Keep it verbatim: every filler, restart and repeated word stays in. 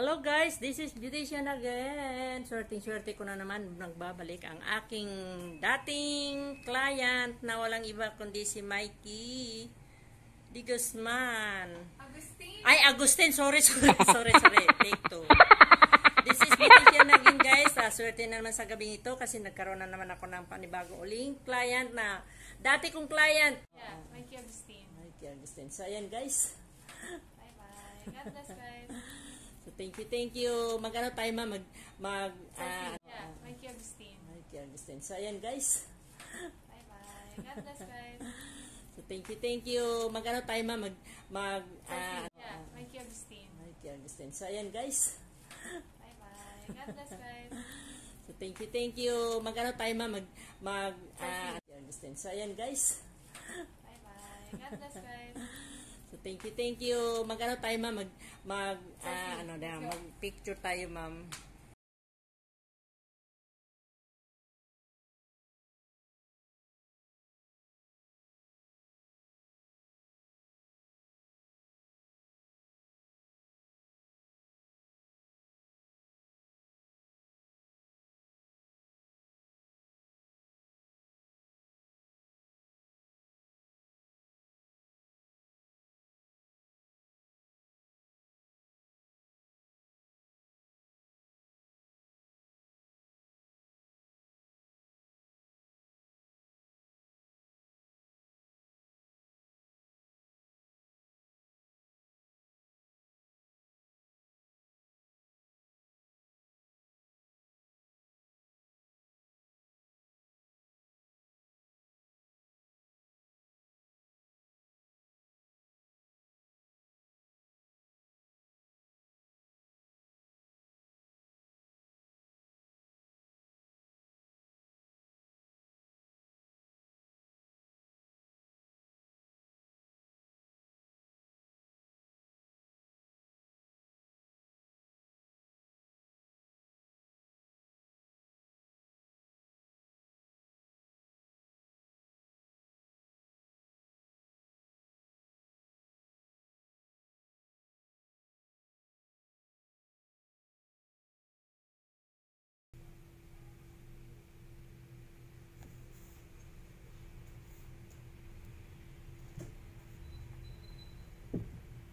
Hello guys, this is Beautician again. Swerteng-swerte ko na naman nagbabalik ang aking dating client na walang iba kundi si Mikey Di Guzman. Agustin. Ay, Agustin. Sorry, sorry, sorry, sorry. Take two. This is Beautician again guys. Ah, swerte na naman sa gabing ito kasi nagkaroon na naman ako ng panibagong uling client na dati kong client. Yeah, Mikey Agustin. Mikey Agustin. So, ayan guys. Bye-bye. God bless guys. So, thank you, thank you. Mag-ano tayo ma? Mag, mag, ah, Yeah, Mikey Agustin. Mikey Agustin. So, ayan guys. Bye-bye. God bless guys. So, thank you, thank you. Mag-ano tayo ma? Mag, mag, ah, Yeah, Mikey Agustin. Mikey Agustin. So, ayan guys. Bye-bye. God bless guys. So, thank you, thank you. Mag-ano tayo ma? Mag, mag, ah, Mikey Agustin. So, ayan guys. Bye-bye. God bless guys. So, thank you, thank you. Mag-ano tayo ma? Mag, mag, ah, ano na, mag-picture tayo ma'am.